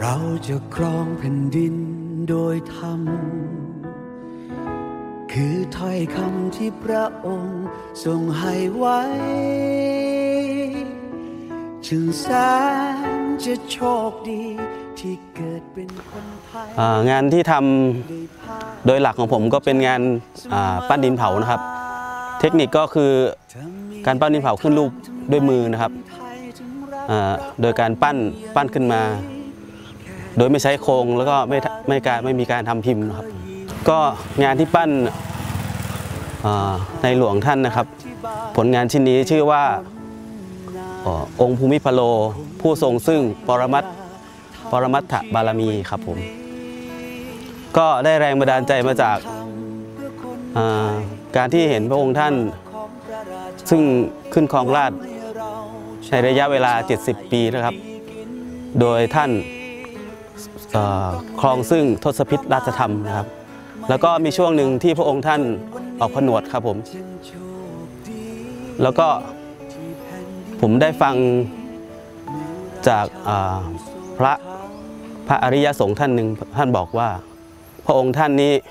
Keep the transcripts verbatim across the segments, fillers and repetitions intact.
เราจะครองแผ่นดินโดยธรรมคือถ้อยคำที่พระองค์ทรงให้ไว้จึงแสนจะโชคดีที่เกิดเป็นคนไทยงานที่ทำโดยหลักของผมก็เป็นงานปั้นดินเผานะครับเทคนิคก็คือการปั้นดินเผาขึ้นรูปด้วยมือนะครับโดยการปั้นปั้นขึ้นมาโดยไม่ใช้โครงแล้วก็ไม่ไม่การไม่มีการทำพิมพ์นะครับก็งานที่ปั้นในหลวงท่านนะครับผลงานชิ้นนี้ชื่อว่าองค์ภูมิพโลผู้ทรงซึ่งปรมัตถ์ปรมัตถบารมีครับผมก็ได้แรงบันดาลใจมาจากการที่เห็นพระองค์ท่านซึ่งขึ้นครองราชย์ในระยะเวลาเจ็ดสิบปีนะครับโดยท่านครองซึ่งทศพิธราชธรรมนะครับแล้วก็มีช่วงหนึ่งที่พระองค์ท่านออกผนวดครับผมแล้วก็ผมได้ฟังจากพระพระอริยสงฆ์ท่านหนึ่งท่านบอกว่าพระองค์ท่านนี้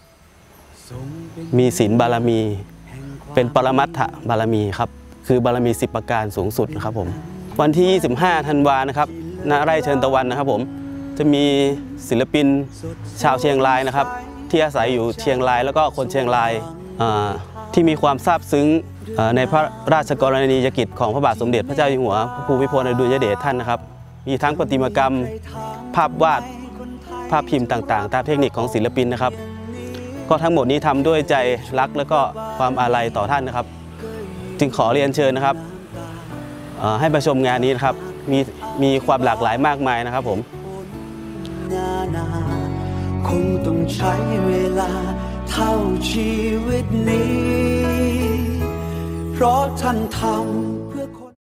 มีศีลบารมีเป็นปรมัตถบารมีครับคือบารมีสิบประการสูงสุดนะครับผมวันที่ยี่สิบห้าธันวานะครับณไร่เชิญตะวันนะครับผมจะมีศิลปินชาวเชียงรายนะครับที่อาศัยอยู่เชียงรายแล้วก็คนเชียงรายที่มีความซาบซึ้งในพระราชกรณียกิจของพระบาทสมเด็จพระเจ้าอยู่หัวพระภูมิพลอดุลยเดชท่านนะครับมีทั้งประติมากรรมภาพวาดภาพพิมพ์ต่างๆตามเทคนิคของศิลปินนะครับก็ทั้งหมดนี้ทำด้วยใจรักและก็ความอาลัยต่อท่านนะครับจึงขอเรียนเชิญนะครับให้มาชมงานนี้นะครับมีมีความหลากหลายมากมายนะครับผมคงต้องใช้เวลาเท่าชีวิตนี้เพราะท่านทำ